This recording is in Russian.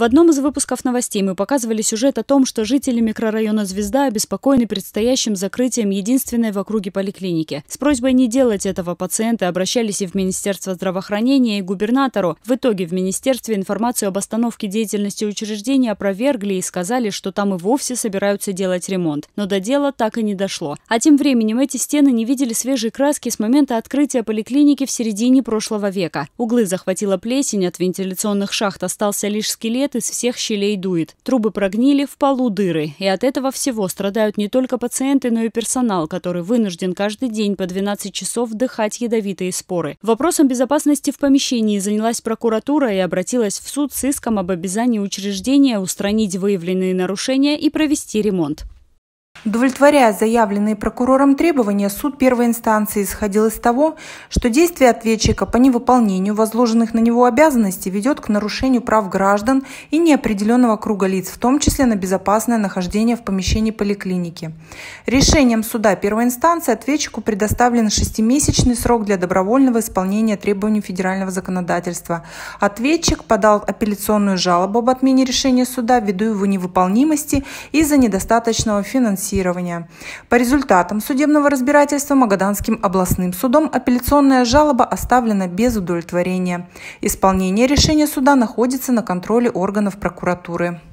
В одном из выпусков новостей мы показывали сюжет о том, что жители микрорайона «Звезда» обеспокоены предстоящим закрытием единственной в округе поликлиники. С просьбой не делать этого пациенты обращались и в Министерство здравоохранения, и к губернатору. В итоге в министерстве информацию об остановке деятельности учреждения опровергли и сказали, что там и вовсе собираются делать ремонт. Но до дела так и не дошло. А тем временем эти стены не видели свежей краски с момента открытия поликлиники в середине прошлого века. Углы захватила плесень, от вентиляционных шахт остался лишь скелет, из всех щелей дует. Трубы прогнили, в полу дыры. И от этого всего страдают не только пациенты, но и персонал, который вынужден каждый день по 12 часов вдыхать ядовитые споры. Вопросом безопасности в помещении занялась прокуратура и обратилась в суд с иском об обязании учреждения устранить выявленные нарушения и провести ремонт. Удовлетворяя заявленные прокурором требования, суд первой инстанции исходил из того, что действие ответчика по невыполнению возложенных на него обязанностей ведет к нарушению прав граждан и неопределенного круга лиц, в том числе на безопасное нахождение в помещении поликлиники. Решением суда первой инстанции ответчику предоставлен 6-месячный срок для добровольного исполнения требований федерального законодательства. Ответчик подал апелляционную жалобу об отмене решения суда ввиду его невыполнимости из-за недостаточного финансирования. По результатам судебного разбирательства Магаданским областным судом апелляционная жалоба оставлена без удовлетворения. Исполнение решения суда находится на контроле органов прокуратуры.